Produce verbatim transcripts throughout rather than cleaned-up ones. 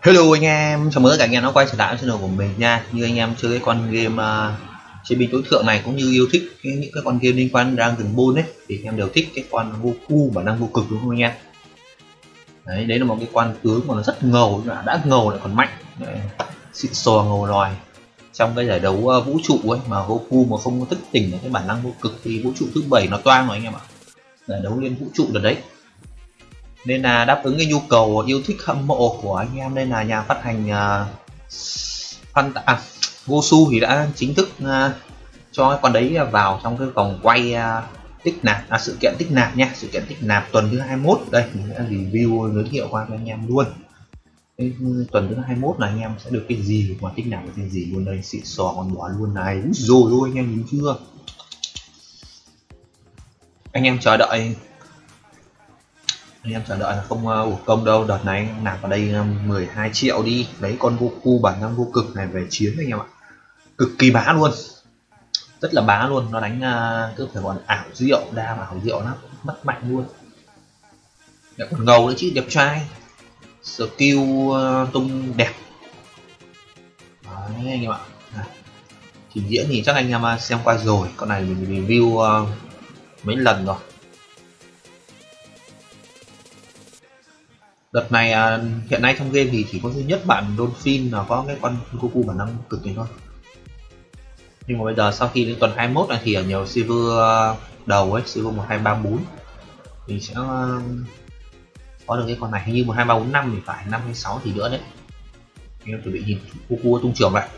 Hello anh em, chào mừng tất cả anh em đã quay trở lại với channel của mình nha. Như anh em chơi cái con game uh, chiến binh tối thượng này cũng như yêu thích cái, những cái con game liên quan đến Dragon Ball ấy, thì anh em đều thích cái con Goku bản năng vô cực đúng không anh em? Đấy, đấy là một cái con tướng mà nó rất ngầu, đã ngầu lại còn mạnh, đấy, xịn sò ngầu lòi. Trong cái giải đấu uh, vũ trụ ấy mà Goku mà không thức tỉnh được cái bản năng vô cực thì vũ trụ thứ bảy nó toang rồi anh em ạ. Giải đấu liên vũ trụ được đấy. Nên là đáp ứng cái nhu cầu yêu thích hâm mộ của anh em, nên là nhà phát hành uh, Phan à, Gosu thì đã chính thức uh, cho cái con đấy vào trong cái vòng quay uh, tích nạp à, sự kiện tích nạp nha, sự kiện tích nạp tuần thứ hai mươi mốt. Đây mình đã review giới thiệu qua cho anh em luôn. Cái tuần thứ hai mươi mốt là anh em sẽ được cái gì mà tích nạp cái gì luôn đây, xịn sò còn bỏ luôn này. Úi rồi thôi anh em nhìn chưa, anh em chờ đợi anh em chờ đợi là không uổng uh, công đâu. Đợt này nạp vào đây um, mười hai triệu đi lấy con Goku bản năng vô cực này về chiến anh em ạ, cực kỳ bá luôn, rất là bá luôn. Nó đánh uh, cứ phải gọi là ảo diệu, đa ảo diệu lắm, mất mạnh luôn. Lại còn ngầu nữa chứ, đẹp trai, skill uh, tung đẹp. Đấy anh em ạ. À, trình diễn thì chắc anh em uh, xem qua rồi, con này mình review uh, mấy lần rồi. Đợt này à, hiện nay trong game thì chỉ có duy nhất bạn Dolphin là có cái con Goku bản năng cực này thôi. Nhưng mà bây giờ sau khi đến tuần hai mươi mốt này thì ở nhiều server đầu ấy, server một hai ba bốn thì sẽ có được cái con này, hình như một hai ba bốn năm thì phải, năm hay sáu thì nữa đấy. Em chuẩn bị nhìn Goku tung trường lại.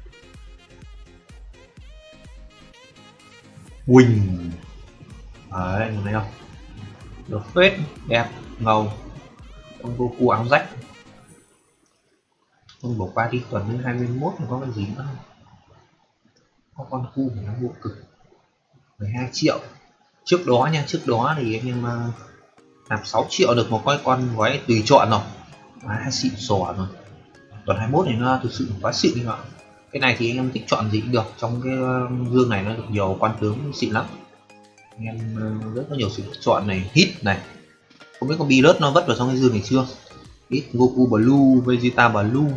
Quỳnh. Đấy, anh thấy không? Được phết, đẹp, ngầu. Con Goku áo rách. Không bỏ qua đi, tuần thứ hai mươi mốt thì có cái gì nữa không? Có con Goku của nó vô cực mười hai triệu. Trước đó nha, trước đó thì anh em uh, nạp sáu triệu được một cái con gói tùy chọn rồi, quá xịn sò rồi. Tuần hai mươi mốt này nó thực sự quá xịn các bạn. Cái này thì anh em thích chọn gì cũng được, trong cái uh, dương này nó được nhiều con tướng xịn lắm. Anh em uh, rất có nhiều sự chọn này, hit này. Không biết con Beerus nó vất vào trong cái dương này chưa? Hit Goku Blue, Vegeta Blue.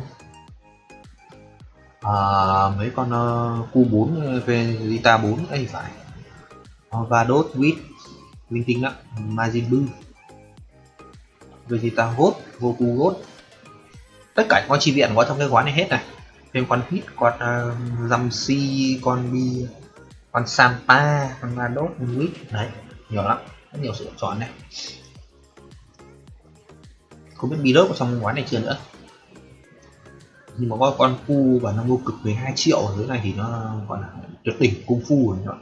À, mấy con uh, Q bốn, Vegeta bốn đây phải. Vados with linh tinh lắm, Majin Buu, Vegeta God, Goku God, tất cả con chi viện có trong cái gói này hết này. Thêm con Hit, con uh, Ramsey, con Bi, con Sampa, con Vados with, đấy nhiều lắm, rất nhiều sự lựa chọn này. Không biết Beerus ở trong gói này chưa nữa, nhưng mà có con Fu và nó vô cực mười hai triệu ở dưới này thì nó gọi là tuyệt đỉnh cung phu rồi.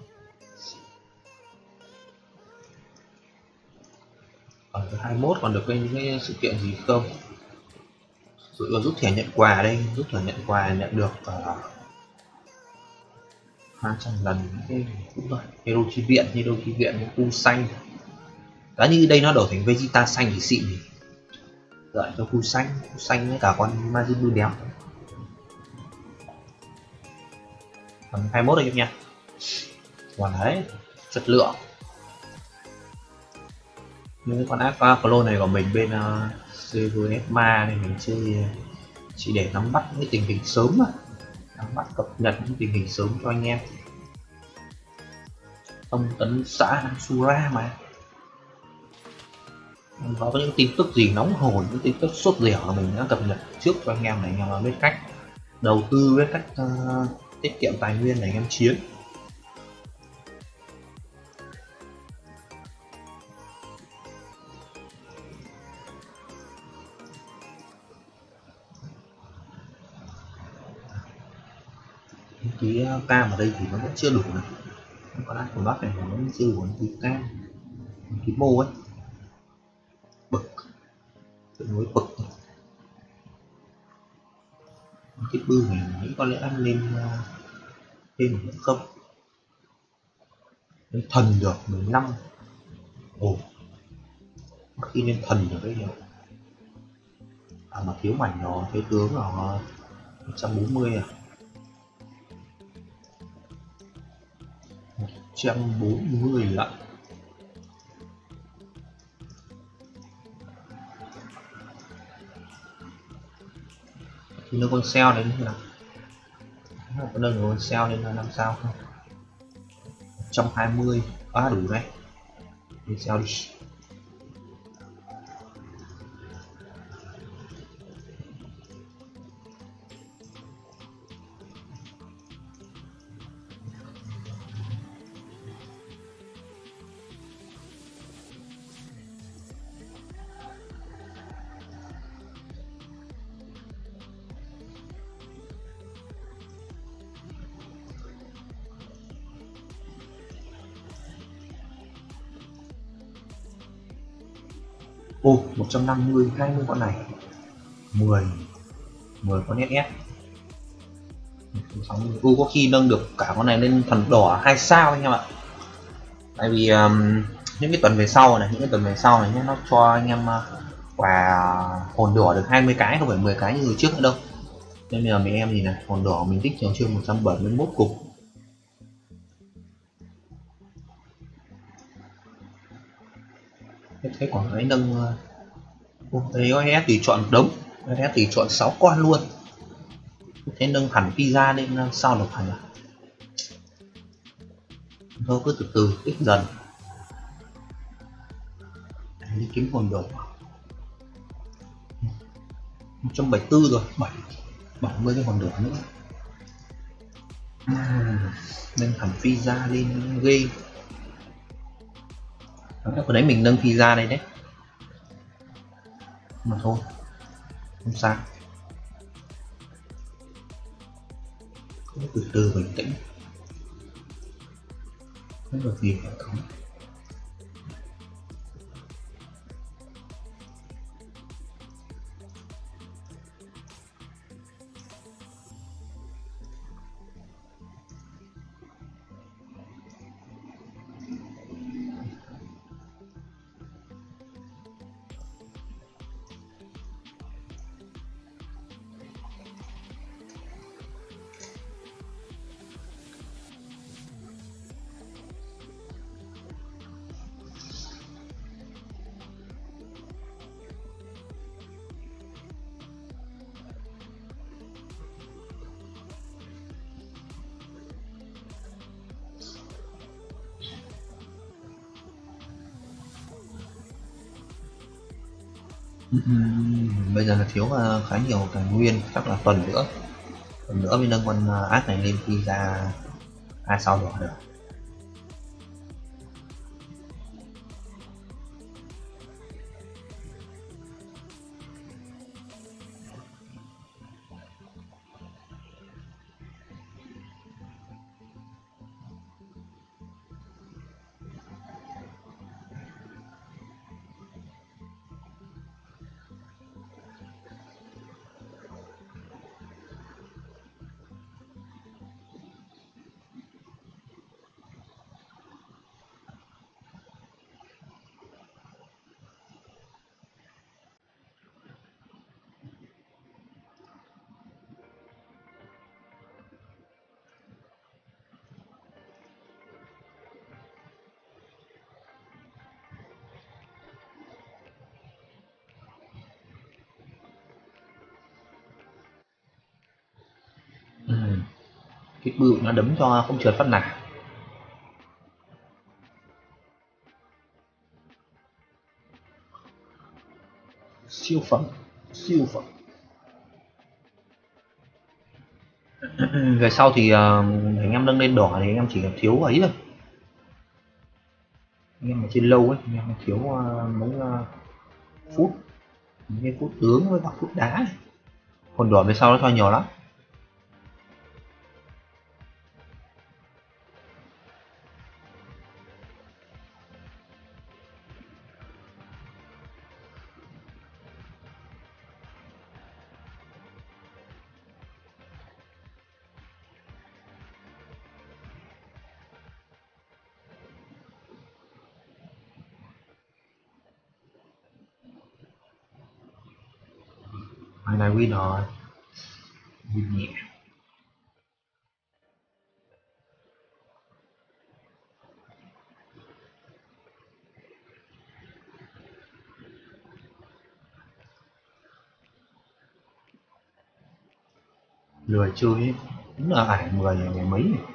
Ở hai mươi mốt còn được những cái sự kiện gì không? Sự rút thẻ nhận quà đây, rút thẻ nhận quà nhận được uh, hai trăm lần cái cũng rồi. Hero chi viện, hero chi viện Goku xanh. Đã như đây nó đổi thành Vegeta xanh thì xịn thì đợi cho Goku xanh, Goku xanh với cả con Majin Buu đéo. Còn hai mươi mốt anh em nha. Còn đấy, chất lượng. Những cái con Aqua Clone này của mình bên uh, xê vê ét ma này mình chơi chỉ để nắm bắt những tình hình sớm mà, nắm bắt cập nhật những tình hình sớm cho anh em. Thông tấn xã Sura mà có những tin tức gì nóng hổi, những tin tức sốt dẻo là mình đã cập nhật trước cho anh em này, anh em biết cách đầu tư, biết cách uh, tiết kiệm tài nguyên để anh em chiến. Cái cam ở đây thì nó vẫn chưa đủ này, con ăn của bác này nó vẫn chưa đủ cái cam, cái mô ấy bực, tự nối bực. Cái bư này nghĩ có lẽ ăn lên thêm một nữa không? Lên thần được mười lăm. Ồ, khi lên thần được đấy nhỉ? À mà thiếu mảnh nó, thiếu tướng là một trăm bốn mươi à? một trăm bốn mươi ạ. thì nó con xeo đấy là có nâng con xeo lên là năm sao không? một trăm hai mươi. À đủ đấy, đi xeo đi. Ô, một trăm năm mươi, hai mươi con này. mười, mười con ét ét. Ừ, có khi nâng được cả con này lên thần đỏ hai sao anh em ạ. Tại vì um, những cái tuần về sau này, những cái tuần về sau này nhé, nó cho anh em uh, quà hồn đỏ được hai mươi cái, không phải mười cái như trước nữa đâu. Nên bây giờ mấy em gì này, hồn đỏ mình tích trường chương một trăm bảy mươi mốt cục. Thế còn cái nâng uh, đấy o ét thì chọn đống, o ét thì chọn sáu con luôn. Thế nâng hẳn pizza lên uh, sao được hẳn à? Thôi cứ từ từ tích dần. Đi kiếm hồn đỏ một trăm bảy mươi tư rồi, bảy bảy mươi cái hòn đỏ nữa. Nâng hẳn pizza lên ghê. Vừa nãy mình nâng pizza đây đấy, mà thôi không sao, cứ từ từ bình tĩnh, không được gì phải không. Uhm, bây giờ là thiếu uh, khá nhiều tài nguyên, chắc là tuần nữa tuần nữa mới nâng con uh, ác này lên khi ra hai sao đỏ được. Uhm. Cái bự nó đấm cho không trượt phát nào. Siêu phẩm, siêu phẩm. Về sau thì uh, anh em nâng lên đỏ thì anh em chỉ thiếu ấy thôi, anh em ở trên lâu ấy, anh em thiếu uh, mấy uh, phút, những cái phút tướng với cả phút đá này. Còn đỏ về sau nó cho nhiều lắm. Bài này win rồi, win nhẹ. lười chơi ấy. Đúng là ải mười ngày mấy này.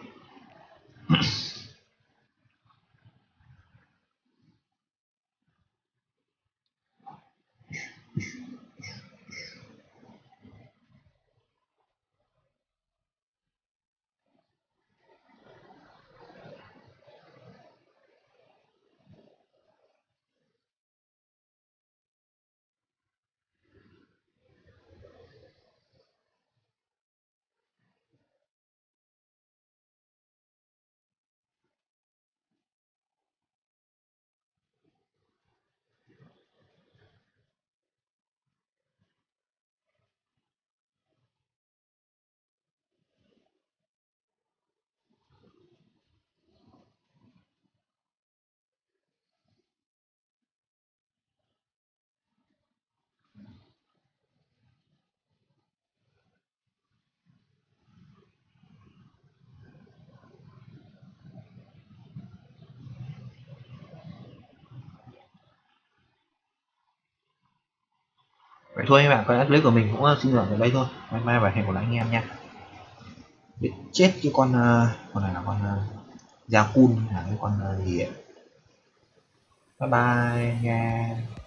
Vậy thôi các bạn, con clip của mình cũng xin dừng ở đây thôi. Bye bye và hẹn gặp lại anh em nha. Biết chết cái con uh, con này là con uh, Jakun là cái con uh, gì ấy. Bye bye nha.